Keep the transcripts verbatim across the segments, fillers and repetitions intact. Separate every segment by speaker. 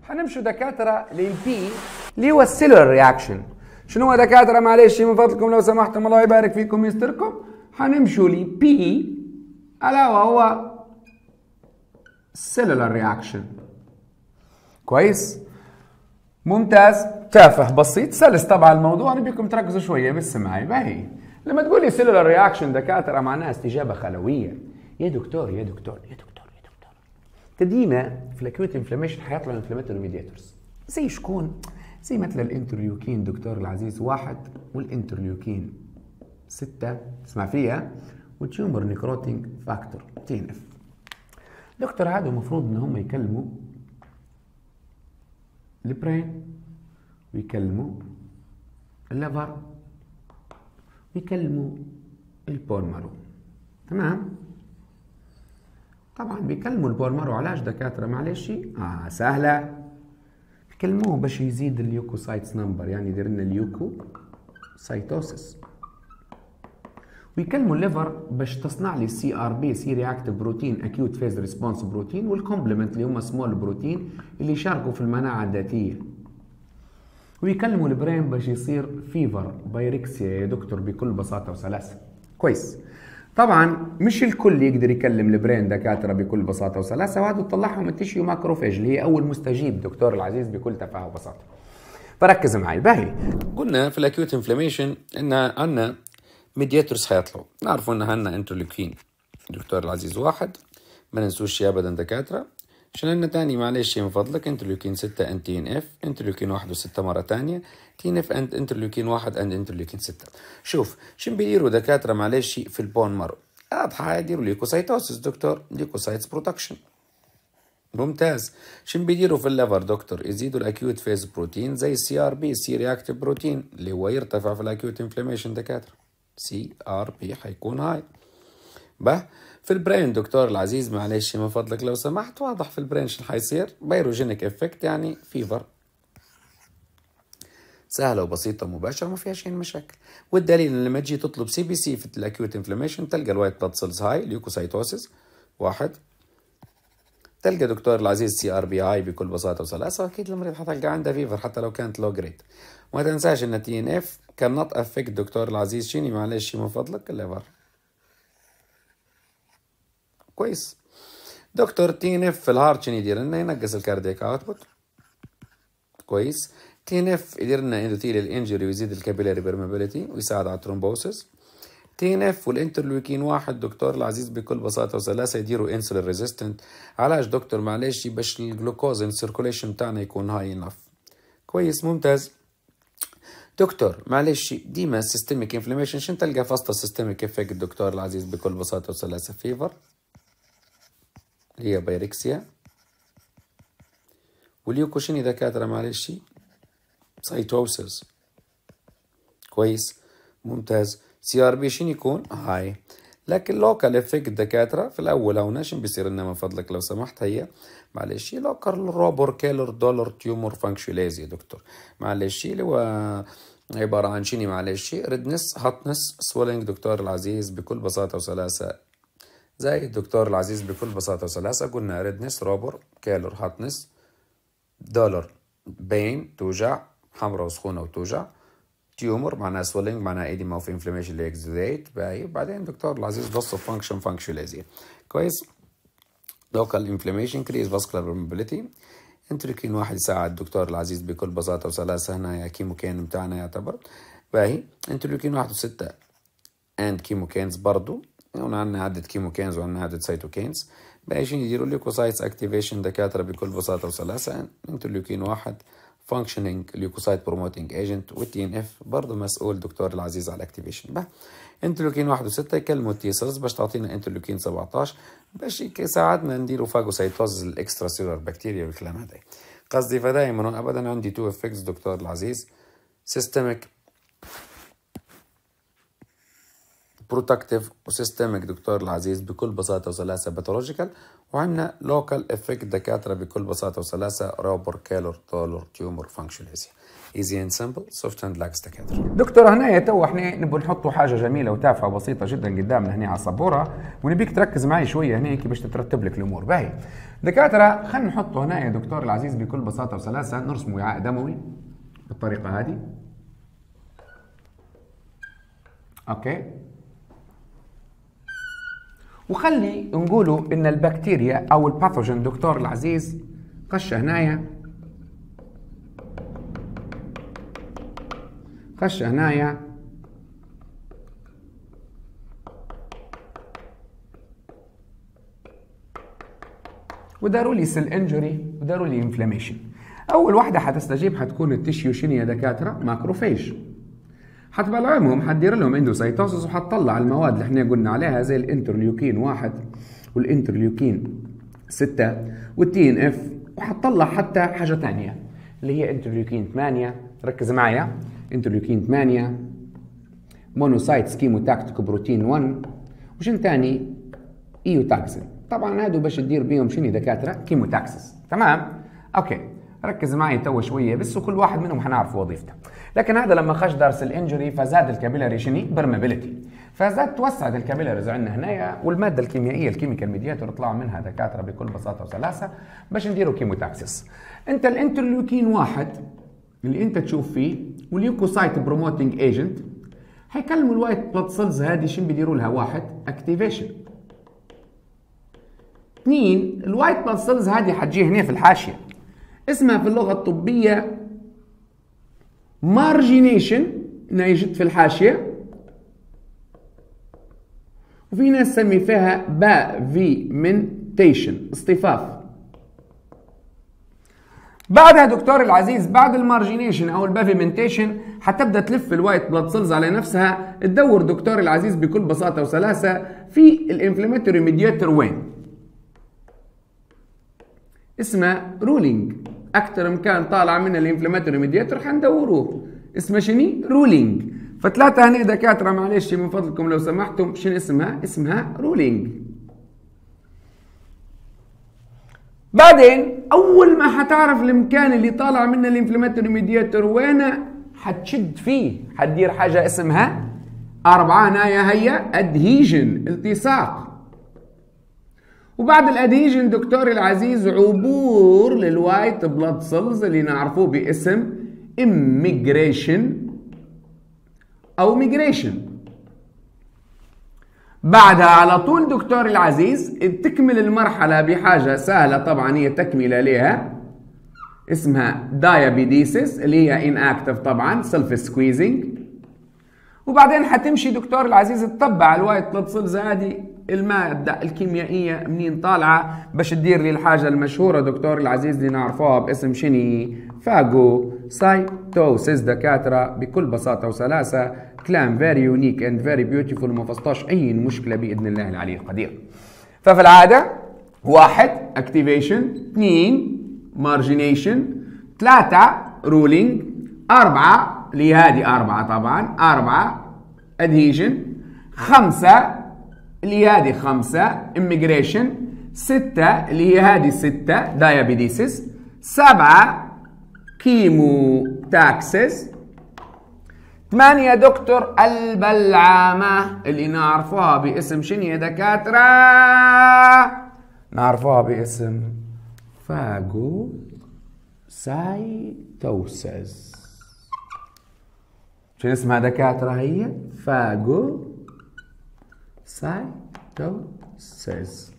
Speaker 1: حنمشوا دكاتره للبي اللي هو السيلولار رياكشن. شنو هو دكاتره؟ معلش من فضلكم لو سمحتم الله يبارك فيكم يستركم، حنمشوا لبي الا وهو سيلولار رياكشن. كويس؟ ممتاز، تافه بسيط سلس طبعا الموضوع، انا بيكم تركزوا شويه بس معي. باهي لما تقول لي سيلولار رياكشن دكاتره معناها استجابه خلويه. يا دكتور يا دكتور يا دكتور يا دكتور تدينا في الاكيوت انفلاميشن حيطلعوا انفلاماتوري ميدياتورز زي شكون؟ زي مثل الانترليوكين دكتور العزيز واحد والانترليوكين ستة، تسمع فيها، والتيومر نيكروتينج فاكتور تي ان اف. دكتور هذا المفروض ان هم يكلموا البرين ويكلموا الليفر ويكلموا البون مارو. تمام؟ طبعا بيكلموا البون مارو علاش دكاتره؟ معلش اه سهله، بيكلموه باش يزيد اليوكوسايتس نمبر، يعني يدير لنا اليوكو سايتوسيس. ويكلموا الليفر باش تصنع لي السي ار بي سي رياكتيف بروتين اكيوت فيز ريسبونس بروتين، والكومبلمنت اللي هم سمول بروتين اللي يشاركوا في المناعه الذاتيه. ويكلموا البرين باش يصير فيفر بايركسيا يا دكتور بكل بساطه وسلاسه. كويس. طبعا مش الكل يقدر يكلم البرين دكاتره بكل بساطه وسلاسه، وهذا تطلعهم التشيو ماكروفاج اللي هي اول مستجيب دكتور العزيز بكل تفاهه وبساطه. فركز معي. باهي
Speaker 2: قلنا في الاكيوت انفلاميشن ان عندنا ميدياتورز حيطلعوا، نعرفوا ان عندنا انترلوكين دكتور العزيز واحد، ما ننسوش ابدا دكاتره. عشان عندنا تاني معلش من فضلك انترلوكين ستة ان تي ان اف، انترلوكين واحد وستة مره تانية، تي ان اف اند انترلوكين واحد اند انترلوكين ستة. شوف شن بيديروا دكاتره معلش في البون مارو؟ واضحه، يديروا ليكوسايتوسيس دكتور، ليكوسايتس برودكشن. ممتاز. شن بيديروا في الليفر دكتور؟ يزيدوا الاكيوت فيز بروتين زي السي ار بي سي رياكتيف بروتين اللي هو يرتفع في الاكيوت انفلاميشن دكاتره، سي ار بي حيكون هاي. به في البرين دكتور العزيز معلش من فضلك لو سمحت، واضح في البرين شنو حيصير؟ بايروجينيك افكت، يعني فيفر. سهله وبسيطه ومباشره ما فيها شيء مشاكل. والدليل ان لما تجي تطلب سي بي سي في الاكيوت انفلاميشن تلقى الوايت بلاد سيلز هاي، ليوكوسايتوسيس واحد، تلقى دكتور العزيز سي ار بي هاي بكل بساطه وسلاسه، اكيد المريض حتلقى عنده فيفر حتى لو كانت لو جريد. وما تنساش ان تي ان اف كان نوت افكت دكتور العزيز شيني معلش من فضلك الليفر. كويس. دكتور تي ان اف في الهارت شنو يدير لنا؟ ينقص الكاردياك اوتبوت. كويس. تي ان اف يدير لنا اندوثيليال انجري ويزيد الكابيلاري بيرمابيليتي ويساعد على الترومبوسيس. تي ان اف والانترلوكين واحد دكتور العزيز بكل بساطه وسلاسه يديروا انسولين ريزيستنت. علاش دكتور؟ معلش باش الجلوكوز السيركوليشن بتاعنا يكون هاي انف. كويس ممتاز. دكتور معلش ديما سيستميك انفلاميشن شن تلقى فاستا سيستميك افكت دكتور العزيز بكل بساطه وسلاسه؟ فيفر اللي هي بايركسيا، واليوكوشيني دكاتره معلش سايتوسيس. كويس ممتاز. سي ار بي شنو يكون؟ هاي. لكن لوكال افكت دكاتره في الاول هون شنو بيصير لنا من فضلك لو سمحت؟ هي معلش لوكال روبور كيلر دولار تيومر فانكشوليز يا دكتور. معلش اللي هو عباره عن شنو؟ معلش ريدنس هاتنس سويلنج دكتور العزيز بكل بساطه وسلاسه. زي الدكتور العزيز بكل بساطه وسلاسه قلنا ريدنس روبور كيلر هاتنس دولار بين توجع، حمراء وسخونه وتوجع، تيومر معناها سويلنج معناها ايديما اوف انفلاميشن اللي اكزوديت. باهي بعدين دكتور العزيز لوس اوف فانكشن فانكشوليزيا. كويس. لوكال انفلاميشن كريز فاسكولار برمبيليتي. انترلوكين واحد يساعد الدكتور العزيز بكل بساطه وسلاسه، هنا يا كيموكين بتاعنا يعتبر. باهي انترلوكين واحد وستة اند كيموكينز برضو، هنا عندنا عدة كيموكينز وعندنا عدة سيتوكينز. باهي شنو يديروا؟ ليوكوسايتس اكتيفيشن دكاتره بكل بساطه وسلاسه. انترلوكين واحد فانكشنينج ليوكوسايت بروموتنج ايجنت، والتي ان اف برضه مسؤول دكتور العزيز على الاكتيفيشن. به انترلوكين واحد وستة يكلموا التي سيلز باش تعطينا انترلوكين سبعطاش باش يساعدنا نديروا فاجوسايتوز الاكسترا سيلولار بكتيريا والكلام هذا. قصدي فدائما ابدا عندي تو افكتس دكتور العزيز، سيستميك بروتكتيف وسيستميك دكتور العزيز بكل بساطه وسلاسه باثولوجيكال، وعندنا لوكال افكت دكاتره بكل بساطه وسلاسه روبر كيلر تولر تيومر فانكشوليزيا. easy and simple soft and lax دكاترة.
Speaker 1: دكتور هنا تو احنا نبغى نحطوا حاجه جميله وتافهه وبسيطه جدا قدامنا هنا على السبوره، ونبيك تركز معي شويه هنا باش تترتب لك الامور. باهي دكاتره خلينا نحطوا هنا يا دكتور العزيز بكل بساطه وسلاسه، نرسم وعاء دموي بالطريقه هذه. اوكي، وخلي نقولوا ان البكتيريا او الباثوجين دكتور العزيز خش هنايا خش هنايا وداروا لي سيل انجري وداروا لي انفلاميشن. اول واحده حتستجيب حتكون التشيو شنو يا دكاتره؟ ماكروفيج. حتبلعمهم حتدير لهم اندوسايتوسيس وحتطلع المواد اللي احنا قلنا عليها زي الانترليوكين واحد والانترليوكين ستة والتي ان اف، وحتطلع حتى حاجه ثانيه اللي هي انترليوكين ثمانية. ركز معايا، انترليوكين ثمانية، مونوسايت كيموتاكتيك بروتين واحد، وشن ثاني؟ ايوتاكسين. طبعا هادو باش تدير بيهم شنو دكاتره؟ كيموتاكسس. تمام؟ اوكي، ركز معي تو شويه بس، وكل واحد منهم حنعرف وظيفته. لكن هذا لما خش درس الانجري فزاد الكابيلاري شنو؟ برمابيلتي، فزاد توسعت الكابيلاريز عندنا هنايا، والماده الكيميائيه الكيميكال ميدياتور طلعوا منها دكاتره بكل بساطه وسلاسه باش نديروا كيموتاكسس. انت الانترليوكين واحد اللي انت تشوف فيه والليوكوسايت بروموتنج ايجنت حيكلموا الوايت بلاد سيلز هذه شنو بيديروا لها؟ واحد اكتيفيشن. اثنين الوايت بلاد سيلز هذه حتجي هنا في الحاشيه، اسمها في اللغه الطبيه مارجينيشن، نيجت في الحاشيه، وفي ناس تسمي فيها بافيمنتيشن، اصطفاف. بعدها دكتور العزيز بعد المارجينيشن او البافيمنتيشن حتبدا تلف الوايت بلاد سيلز على نفسها، تدور دكتور العزيز بكل بساطه وسلاسه في الانفلاماتوري ميدياتور وين؟ اسمها رولينج. اكثر مكان طالع من الانفلاماتوري ميدياتور حندوروه اسمها شنو؟ رولينج. فثلاثه هنا دكاتره معلش من فضلكم لو سمحتم، شنو اسمها؟ اسمها رولينج. بعدين اول ما حتعرف المكان اللي طالع منه الانفلاماتوري ميدياتور وين حتشد فيه، حتدير حاجه اسمها اربعه هنايا هي ادهيجن، التصاق. وبعد الادهيجن دكتور العزيز عبور للوايت بلاد سيلز اللي نعرفوه باسم اميجريشن او ميجريشن. بعدها على طول دكتور العزيز تكمل المرحلة بحاجة سهلة طبعا هي تكملة لها اسمها دايابيديسيس اللي هي inactive طبعا سيلف سكويزنج. وبعدين حتمشي دكتور العزيز تتبع الوايت بلاد سيلز هذه المادة الكيميائية منين طالعة باش تدير لي الحاجة المشهورة دكتور العزيز اللي نعرفوها باسم شني؟ فاجو سايتوسيس دكاترة بكل بساطة وسلاسة. كلام فيري يونيك اند فيري بيوتيفول، ما فسطاش اي مشكله باذن الله العلي القدير. ففي العاده واحد اكتيفيشن، اثنين مارجينيشن، ثلاثه رولينج، اربعه اللي هذه اربعه طبعا اربعه ادهيجن، خمسه اللي هذه خمسه اميجريشن، سته اللي هي هذه سته دايابيديسيس، سبعه كيمو تاكسس، ثمانية دكتور البلعامة اللي نعرفوها باسم شنو يا دكاترة؟ نعرفوها باسم فاجو سايتوسيس. شنو اسمها دكاترة؟ هي فاجو سايتوسيس.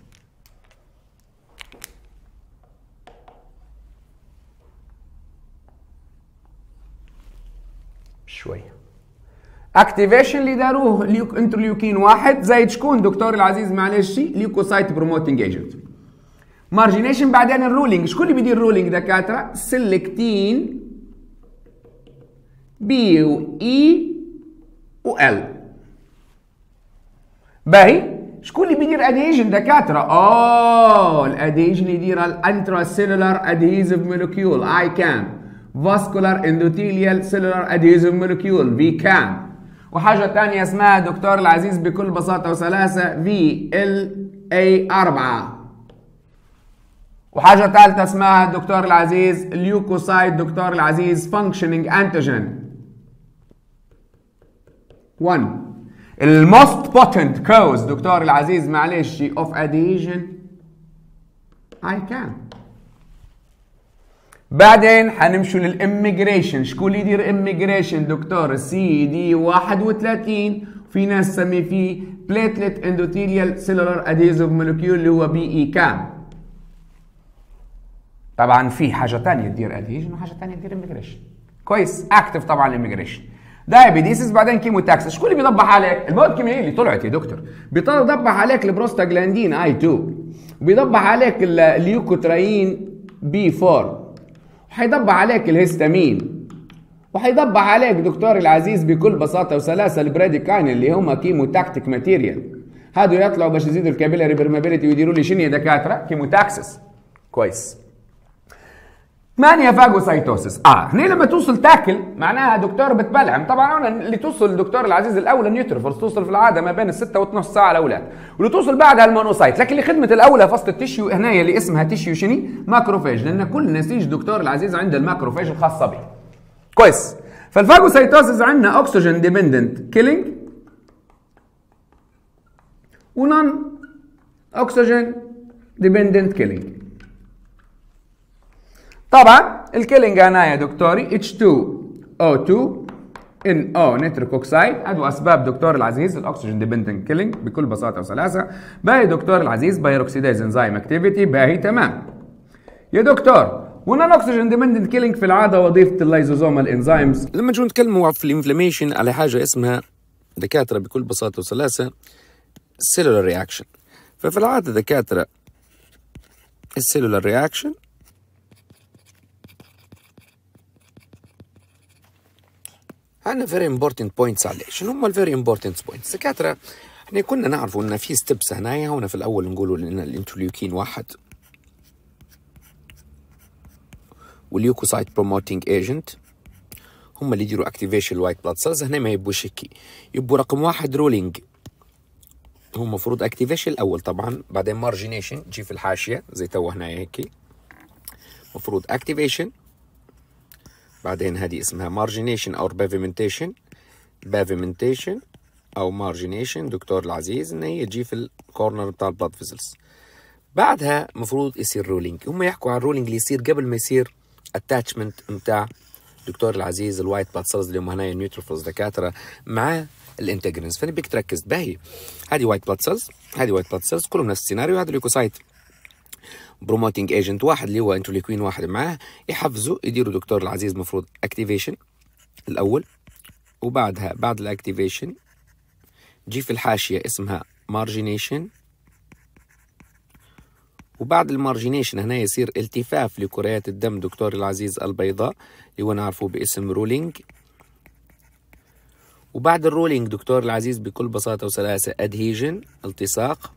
Speaker 1: شوية اكتيفيشن اللي داروه انترليوكين واحد زي شكون دكتور العزيز معلش؟ ليوكوسايت بروموتنج ايجنت. مارجينيشن بعدين الرولينج، شكون اللي بيدير الرولينج دكاتره؟ سيلكتين بي و اي و ال. باهي شكون اللي بيدير ادهيجن دكاتره؟ اوه الادهيجن يديرها الانترا سيلولار ادهيزيف مولكيول اي كان، فاسكولار اندوثيليال سيلولار ادهيزيف مولكيول في كان، وحاجة تانية اسمها دكتور العزيز بكل بساطة وسلاسة في ال اي أربعة. وحاجة ثالثة اسمها دكتور العزيز ليوكوسايت دكتور العزيز functioning antigen. واحد الموست بوتنت كوز دكتور العزيز معلش اوف اديجن اي كان. بعدين حنمشوا للاميجريشن. شكون اللي يدير اميجريشن؟ دكتور سي دي واحد وثلاثين، في ناس تسمي فيه بليتلت اندوثيليال سيلولار اديزيف مولكيول اللي هو بي اي كام. طبعا في حاجه ثانيه تدير اديجن وحاجه ثانيه تدير اميجريشن. كويس. اكتف طبعا الاميجريشن. دايابيديسيس بعدين كيموتاكسس. شكون اللي بيضبح عليك؟ المواد الكيميائيه اللي طلعت يا دكتور. بيضبح عليك البروستاجلاندين اي اثنين، وبيضبح عليك الليوكوتراين بي أربعة، وحيضبح عليك الهستامين، وحيضبح عليك دكتور العزيز بكل بساطه وسلاسه البراديكاين اللي هم كيموتاكتيك ماتيريال. هادو يطلعوا باش يزيدوا الكابيلاري برمابيلتي ويديروا لي شنو يا دكاتره؟ كيموتاكسس. كويس. ثمانية فاجوسايتوسيس. اه هنا لما توصل تاكل معناها دكتور بتبلعم. طبعا انا اللي توصل الدكتور العزيز الاولى نيوتروفيلز توصل في العاده ما بين الستة واتناشر ساعه الاولاد، واللي توصل بعدها المونوسايت. لكن اللي خدمه الاولى فصل التشيو هنا اللي اسمها تشيو شني؟ ماكروفاج، لان كل نسيج دكتور العزيز عنده الماكروفاج الخاصه به. كويس. فالفاجوسايتوسيس عندنا اوكسجين ديبندنت كيلينج ونون اوكسجين ديبندنت كيلينج. طبعا الكيلينج هنا يا دكتوري اتش تو او تو ان او نيتريك اوكسايد. هذو اسباب دكتور العزيز الاكسجين ديبندنت كيلينج بكل بساطه وسلاسه. باهي دكتور العزيز بايروكسيدايز انزيم اكتيفيتي. باهي تمام يا دكتور. ونون اوكسجين ديبندنت كيلينج في العاده وظيفه اللايزوزومال انزيمز.
Speaker 2: لما نجوا نتكلموا في الانفلاميشن على حاجه اسمها دكاتره بكل بساطه وسلاسه السيلولار رياكشن. ففي العاده دكاتره السيلولار رياكشن عندنا فيري امبورتنت بوينتس عليه. شنو هم الفيري امبورتنت بوينتس؟ دكاتره احنا كنا نعرفوا ان في ستيبس هنايا. هنا في الاول نقولوا ان الانترليوكين واحد والليوكوسايت بروموتينج ايجنت هم اللي يديروا اكتيفيشن الوايت بلاد سيلز. هنا ما يبقوش هيك، يبقوا رقم واحد رولينج، هو المفروض اكتيفيشن الاول طبعا، بعدين مارجينيشن تجي في الحاشيه زي تو هنايا هيك، المفروض اكتيفيشن، بعدين هذه اسمها مارجينيشن او بافيمنتيشن بافيمنتيشن او مارجينيشن دكتور العزيز ان هي تجي في الكورنر بتاع البلاد فيزلز. بعدها المفروض يصير رولينج. هم يحكوا عن الرولينج اللي يصير قبل ما يصير اتاتشمنت بتاع دكتور العزيز الوايت بلاد سيلز اللي هم هنا النيوتروفيلز دكاتره مع الانتجرينز. فانا بدك تركز باهي هذه وايت بلاد سيلز، هذه وايت بلاد سيلز كلهم نفس السيناريو. هذا ليوكوسايت بروموتينج ايجنت واحد اللي هو انترليوكين واحد معاه، يحفزوا يديروا دكتور العزيز المفروض اكتيفيشن الاول، وبعدها بعد الاكتيفيشن جي في الحاشيه اسمها مارجينيشن، وبعد المارجينيشن هنا يصير التفاف لكريات الدم دكتور العزيز البيضاء اللي هو نعرفه باسم رولينج. وبعد الرولينج دكتور العزيز بكل بساطه وسلاسه ادهيجن التصاق،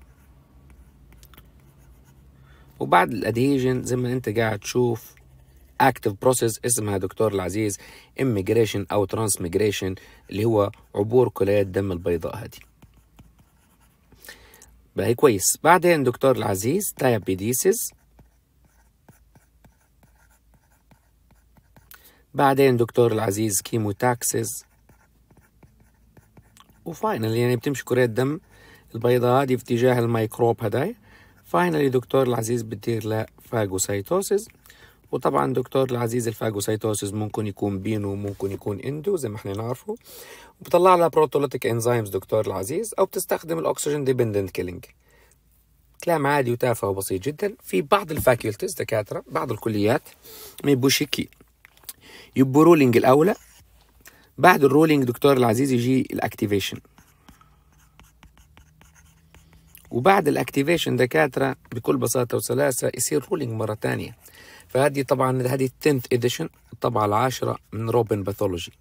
Speaker 2: وبعد الادهيجن زي ما انت قاعد تشوف اكتف بروسيس اسمها دكتور العزيز اميجريشن او ترانسميجريشن اللي هو عبور كليات الدم البيضاء هذه. بقى كويس. بعدين دكتور العزيز دايابيديسيس، بعدين دكتور العزيز كيموتاكسيس، وفاينل يعني بتمشي كريات الدم البيضاء هذه في اتجاه الميكروب هداي. فاينلي دكتور العزيز بتدير له فاجوسايتوسيس. وطبعا دكتور العزيز الفاجوسايتوسيس ممكن يكون بينو ممكن يكون اندو زي ما احنا نعرفه، وبطلع لها بروتوليتيك انزيمز دكتور العزيز، او بتستخدم الاكسجين ديبندنت كيلينج. كلام عادي وتافه وبسيط جدا. في بعض الفاكولتيز دكاتره بعض الكليات ما يبوش هيك، يبوا رولينج الاولى، بعد الرولينج دكتور العزيز يجي الاكتيفيشن، وبعد الاكتيفيشن دكاتره بكل بساطه وسلاسه يصير رولينج مره ثانيه. فهذه طبعا هذه التنث اديشن الطبعه العاشره من روبن باثولوجي.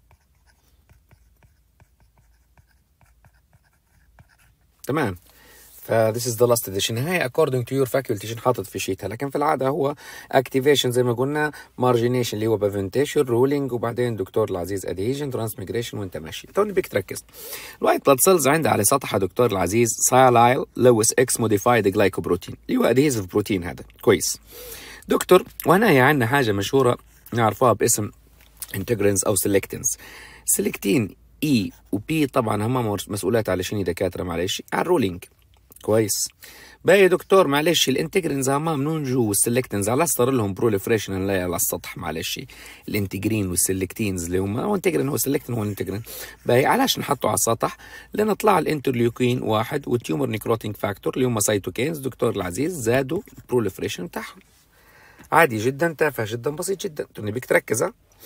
Speaker 2: تمام. ف this is the last edition. هاي according to your faculty شن حاطط في شيتها، لكن في العادة هو activation زي ما قلنا، margination اللي هو preventation، ruling، وبعدين دكتور العزيز adhesion، transmigration، وانت ماشي. توني بيك تركز. الوايت بلاد سيلز عندها على سطحها دكتور العزيز sialyl lewis x modified glycoprotein اللي هو adhesive بروتين. هذا كويس دكتور. وهنا هي عندنا حاجة مشهورة نعرفها باسم integrins أو selectins. selectin E و P طبعا هم مسؤولات على شنو دكاترة معلش؟ على الرولينج. كويس. باقي دكتور معلش الانتجرينز هم منون جو والسلكتنز على صار لهم بروليفريشن نلاقي على السطح معلش الانتجرين والسلكتينز اللي هم هو انتجرين هو سلكتين هو الانتجرين. باقي علاش نحطه على السطح؟ لان طلع الانترليوكين واحد والتيومر نيكروتينج فاكتور اللي هم سايتوكينز دكتور العزيز زادوا البروليفريشن بتاعهم. عادي جدا، تافه جدا، بسيط جدا. توني بيك تركز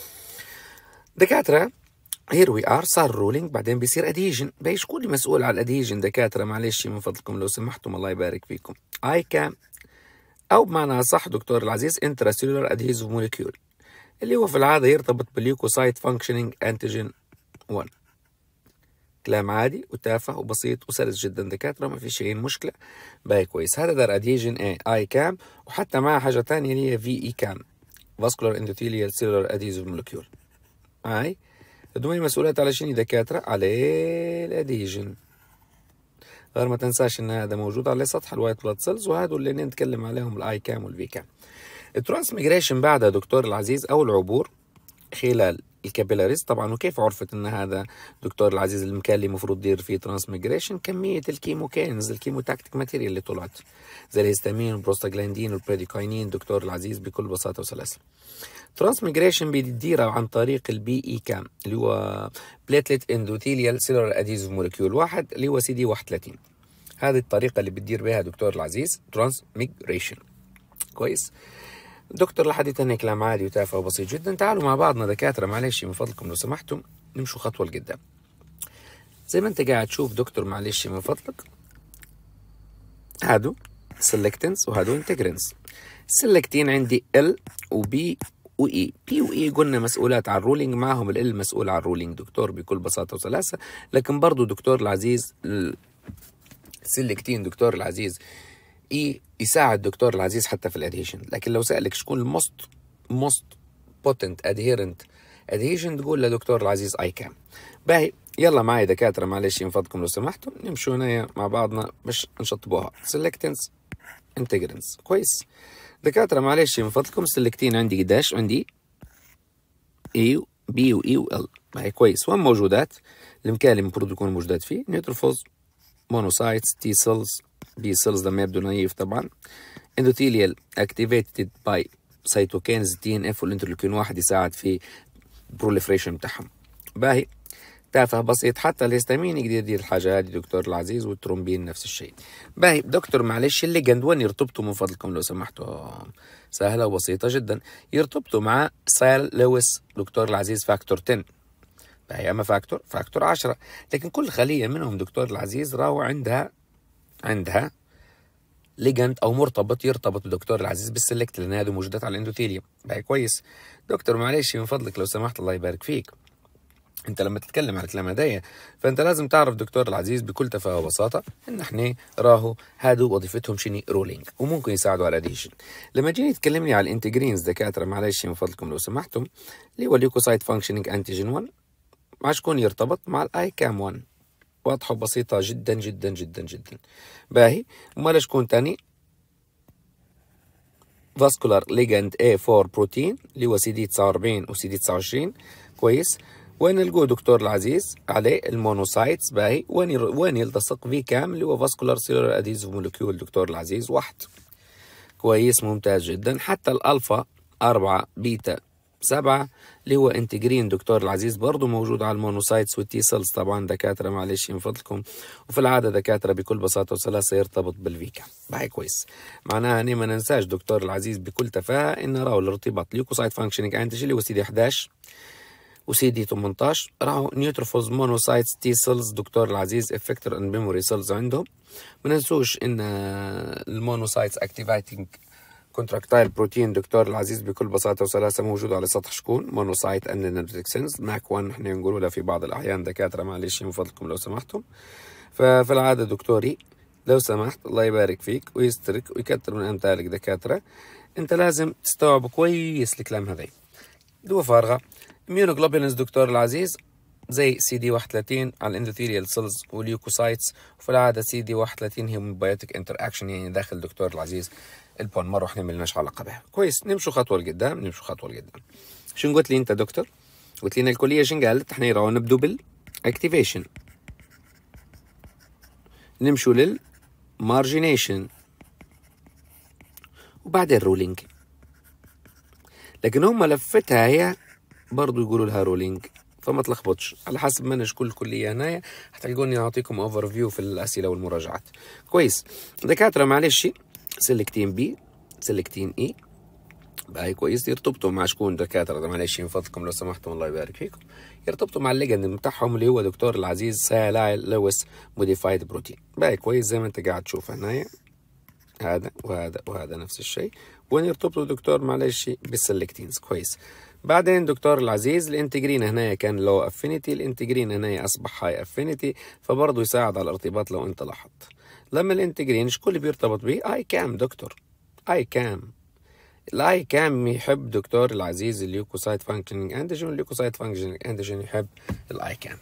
Speaker 2: دكاتره. هير وي ار صار رولينج بعدين بيصير اديجن. باقي شكون اللي مسؤول على الاديجن دكاتره معلش من فضلكم لو سمحتم الله يبارك فيكم؟ اي كام او بمعنى صح دكتور العزيز انتراسيلولار ادهيزيف موليكيول اللي هو في العاده يرتبط بالليوكوسايت فانكشنينج انتيجين واحد. كلام عادي وتافه وبسيط وسلس جدا دكاتره، ما في شيء مشكله. باقي كويس. هذا دار اديجن اي اي كام، وحتى معها حاجه ثانيه اللي هي في اي كام فاسكولار اندوثيليال سيلولار ادهيزيف موليكيول. هاي الدومين مسؤولات على شنو دكاتره؟ على الاديجن. غير ما تنساش ان هذا موجود على سطح الوايت بلاد سيلز، وهذول اللي نتكلم عليهم الاي كام والفي كام. الترانسميجريشن بعدها دكتور العزيز او العبور خلال الكابيلاريز طبعا. وكيف عرفت ان هذا دكتور العزيز المكان اللي المفروض يدير فيه ترانسميجريشن؟ كميه الكيموكينز الكيموتاكتيك ماتيريال اللي طلعت زي الهستامين والبروستاجلاندين والبريديكاينين دكتور العزيز بكل بساطه وسلاسه. ترانسميجريشن بيديرها عن طريق البي اي كام اللي هو بليتلت اندوثيليال سيلولار اديزيف موليكيول واحد اللي هو سي دي واحد وثلاثين. هذه الطريقه اللي بتدير بها دكتور العزيز ترانسميجريشن. كويس دكتور. لحد هيك كلام عادي وتافه وبسيط جدا. تعالوا مع بعضنا دكاتره معلش من فضلكم لو سمحتم نمشوا خطوه لقدام. زي ما انت قاعد تشوف دكتور معلش من فضلك، هادو سيلكتنز وهادو انتجرينز. السلكتين عندي ال وبي واي. بي واي قلنا مسؤولات على الرولينج، معهم ال مسؤول على الرولينج دكتور بكل بساطه وسلاسه. لكن برضو دكتور العزيز السلكتين دكتور العزيز اي يساعد دكتور العزيز حتى في الادهيشن. لكن لو سالك شكون الموست موست بوتنت ادهيرنت ادهيشن تقول لدكتور العزيز اي كام. باهي يلا معي دكاتره معلش من فضلكم لو سمحتم نمشوا هنا مع بعضنا باش نشطبوها. سلكتنس انتجرنس. كويس دكاتره معلش من فضلكم سلكتين عندي قداش؟ عندي اي بي واي وال. باهي كويس. وين موجودات؟ المكان اللي المفروض يكون موجودات فيه نيوتروفيلز مونوسايتس تي سيلز بي سيلز لما يبدو نايف طبعا. اندوثيليال اكتيفيتد باي سيتوكينز تي ان اف والانترلوكين واحد يساعد في بروليفريشن بتاعهم. باهي تافه بسيط. حتى الهستامين يقدر يدير الحاجه هذه دكتور العزيز، والترومبين نفس الشيء. باهي دكتور معلش الليجند وين يرتبطوا من فضلكم لو سمحتوا؟ سهله وبسيطه جدا. يرتبطوا مع سايل لويس دكتور العزيز فاكتور عشرة. باهي اما فاكتور فاكتور عشرة. لكن كل خليه منهم دكتور العزيز راهو عندها عندها ليجند او مرتبط يرتبط بدكتور العزيز بالسلكت، لان هذه موجودات على الاندوثيليوم. باهي كويس دكتور معلش من فضلك لو سمحت الله يبارك فيك، انت لما تتكلم على الكلام هدايا فانت لازم تعرف دكتور العزيز بكل تفاهه وبساطه ان احنا راهو هادو وظيفتهم شني رولينج وممكن يساعدوا على الاديشن. لما جيني تكلمني على الانتجرينز دكاتره معلش من فضلكم لو سمحتم اللي هو الليوكوسايت فانكشنينج انتيجين واحد مع شكون يرتبط؟ مع الاي كام واحد. واضحه وبسيطه جدا جدا جدا جدا. باهي امال شكون تاني؟ فاسكولار ليجند اي أربعة بروتين اللي هو سي دي تسعة وأربعين وسي دي تسعة وعشرين. كويس. وين نلقوه دكتور العزيز؟ عليه المونوسايتس. باهي وين ير... وين يلتصق في كام اللي هو فاسكولار سيلولار اديزيف موليكيول دكتور العزيز واحد. كويس ممتاز جدا. حتى الالفا أربعة بيتا سبعة اللي هو انتجرين دكتور العزيز برضه موجود على المونوسايتس والتي سيلز طبعا دكاتره معلش من فضلكم. وفي العاده دكاتره بكل بساطه وسلاسه يرتبط بالفيكا. باهي كويس. معناها اني ما ننساش دكتور العزيز بكل تفاهه ان راهو الارتباط ليوكوسايت فانكشنينج انتيجين اللي هو سي دي احد عشر وسي دي ثمانية عشر راهو نيوتروفيلز مونوسايتس تي سيلز دكتور العزيز افكتور اند ميموري سيلز عندهم. ما ننسوش ان المونوسايتس اكتيفيتنج كونتراكتايل بروتين دكتور العزيز بكل بساطه وسلاسه موجود على سطح شكون؟ مونوسايت اند نيرفيك سيلز ماك واحد احنا نقولوا لها في بعض الاحيان دكاتره معلش من فضلكم لو سمحتم. ففي العاده دكتوري لو سمحت الله يبارك فيك ويسترك ويكتر من أمثالك دكاترة، أنت لازم تستوعب كويس الكلام هذا. دوا فارغة. immunoglobulins دكتور العزيز زي سي دي واحد وثلاثين على الاندوثيريال سيلز والليوكوسايتس، وفي العادة سي دي واحد وثلاثين هي بايوتيك انتر اكشن، يعني داخل دكتور العزيز البون مرة واحنا ملناش علاقة بها. كويس، نمشوا خطوة لقدام نمشوا خطوة لقدام. شنو قلت لي أنت دكتور؟ قلت لنا الكلية شنو قالت؟ احنا يراو نبدو بالاكتيفيشن، نمشوا للمارجينيشن وبعدين رولينج. لكن هم لفتها هي برضو يقولوا لها رولينج، فما تلخبطش على حسب منهج كل كليه هنايا. هتلقوني اعطيكم اوفر فيو في الاسئله والمراجعات. كويس دكاتره، معلش سلكتين بي سلكتين اي باي كويس، يرتبطوا مع شكون دكاتره؟ معلش من فضلكم لو سمحتم الله يبارك فيكم، يرتبطوا مع الليجند بتاعهم اللي هو دكتور العزيز سالايل لويس موديفايد بروتين. باي كويس زي ما انت قاعد تشوف هنايا، هذا وهذا وهذا نفس الشيء، وين يرتبطوا دكتور معلش بالسلكتينز. كويس. بعدين دكتور العزيز الانتجرين هنا كان لو افينيتي، الانتجرين هنا اصبح هاي افينيتي، فبرضه يساعد على الارتباط. لو انت لاحظت لما الانتجرين شكون اللي بيرتبط به؟ اي كام دكتور، اي كام. الاي كام يحب دكتور العزيز الليوكوسايت فانكشنينج انتيجين، والليوكوسايت فانكشنينج انتيجين يحب الاي كام.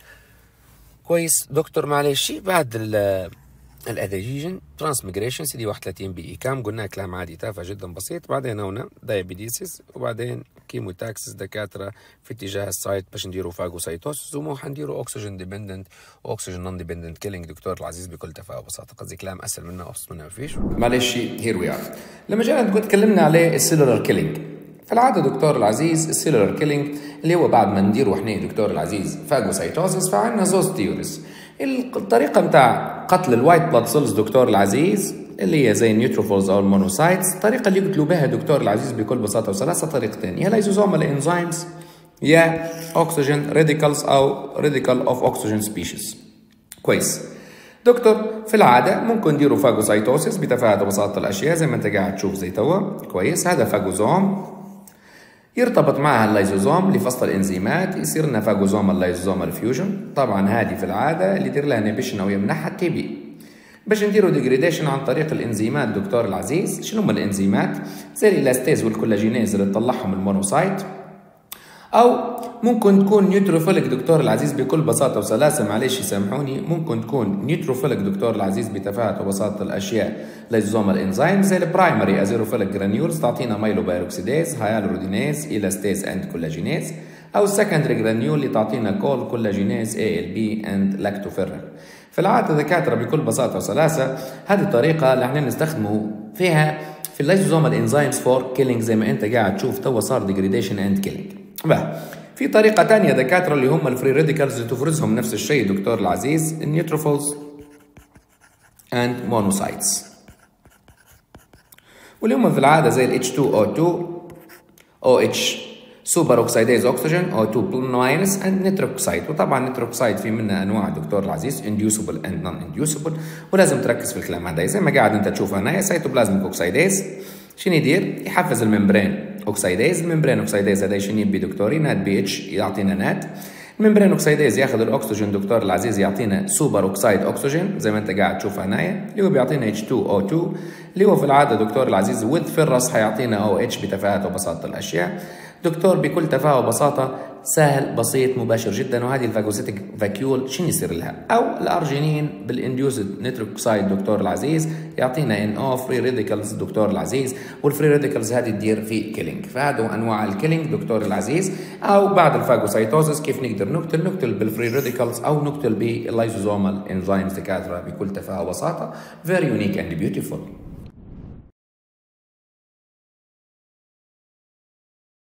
Speaker 2: كويس دكتور معلش بعد ال الاديجين ترانسميجريشن سي دي واحد وثلاثين بي اي كام، قلنا كلام عادي تافه جدا بسيط. بعدين هنا دايابيديسيس، وبعدين كيموتاكسس دكاتره في اتجاه السايت باش نديروا فاجوسايتوسس، ومو حنديروا اوكسجين ديبندنت واوكسجين نون ديبندنت كيلينج دكتور العزيز بكل تفاهه وبساطه. قصدي كلام اسهل منه وابسط منه ما فيش.
Speaker 1: معلش هير وي ار. لما جينا نقول تكلمنا عليه السيلولار كيلينج، فالعاده دكتور العزيز السيلولار كيلينج اللي هو بعد ما نديروا احنا دكتور العزيز فاجوسايتوسس، فعندنا زوز تيوريز. الطريقة متاع قتل الوايت بلاد سيلز دكتور العزيز اللي هي زي النيوتروفيلز او المونوسايتس، الطريقة اللي يقتلوا بها دكتور العزيز بكل بساطة وسلاسة طريقتين، يا لايزوزومال انزيمز يا اوكسجين راديكالز او راديكال اوف اوكسجين سبيشيز. كويس دكتور، في العادة ممكن نديروا فاجوسايتوسيس بتفاهة وبساطة الاشياء زي ما انت قاعد تشوف زي توا. كويس، هذا فاجوزوم يرتبط معها اللايزوزوم لفصل الانزيمات، يصير لنا فاجوزوم اللايزوزومال فيوجن. طبعا هذه في العاده اللي يدير لها انيبيشن او يمنحها التي بي. باش نديروا ديجريديشن عن طريق الانزيمات دكتور العزيز، شنو هما الانزيمات؟ زي الالاستيز والكولاجينيز اللي تطلعهم المونوسايت، او ممكن تكون نيوتروفيلك دكتور العزيز بكل بساطه وسلاسه. معلش يسامحوني، ممكن تكون نيوتروفيلك دكتور العزيز بتفاهه وبساطه الاشياء لايزوزومال انزيم زي البرايمري ازيروفيلك جرانيولز تعطينا مايلو بايروكسيديز هيالورودينيز الاستيز اند كولاجينيز، او السكندري جرانيول اللي تعطينا كول كولاجينيز اي ال بي اند لاكتوفيرين. في العاده دكاتره بكل بساطه وسلاسه هذه الطريقه اللي احنا نستخدموا فيها في اللايزوزومال انزيمز فور كيلينج زي ما انت قاعد تشوف توا صار ديجريديشن اند كيلينج. بقى في طريقة تانية دكاترة اللي هم الفري راديكالز اللي تفرزهم نفس الشيء دكتور العزيز، النيوتروفيلز اند مونوسايتس، واللي هم في العادة زي ال اتش تو او تو او اتش سوبر اوكسيديز اوكسجين او تو ماينس اند نيتروكسيد. وطبعا نيتروكسيد في منها انواع دكتور العزيز انديوسبل اند نون انديوسبل، ولازم تركز في الكلام هذا زي ما قاعد انت تشوف هنا. سيتوبلازميك اوكسيديز شنو يدير؟ يحفز الممبرين اوكسيديز. الممبرين اوكسيديز هذا شنو يبي دكتوري؟ نات بي اتش يعطينا نات. الممبرين اوكسيديز ياخذ الاكسجين دكتور العزيز يعطينا سوبر اوكسيد اوكسجين زي ما انت قاعد تشوف هنايا، اللي هو بيعطينا اتش تو او تو، اللي هو في العاده دكتور العزيز وذ فيرس حيعطينا او اتش بتفاهه وبساطه الاشياء. دكتور بكل تفاهه وبساطه سهل بسيط مباشر جدا. وهذه الفاجوسيتك فاكيول شنو يصير لها؟ او الارجينين بالانديوزد نيتروكسيد دكتور العزيز يعطينا ان او فري راديكالز دكتور العزيز، والفري راديكالز هذه تدير في كيلينج. فهذا انواع الكيلينج دكتور العزيز. او بعد الفاجوسايتوزس كيف نقدر نقتل؟ نقتل بالفري راديكالز او نقتل باللايزوزومال انزيمز دكاتره بكل تفاهه وبساطه. فيري يونيك اند بيوتيفول.